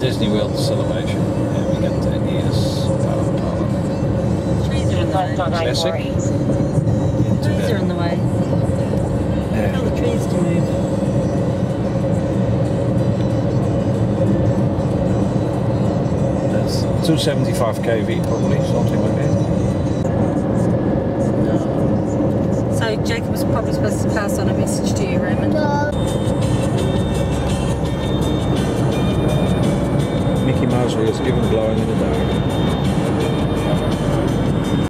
Disney World Celebration. Yeah, we get 10 years. Trees are in the way. Classic. Trees are in the way. Tell the trees to move. That's 275 kV probably, something like that. So Jacob was probably supposed to pass on a message to you, Raymond. Mickey Mouse is even glowing in the dark.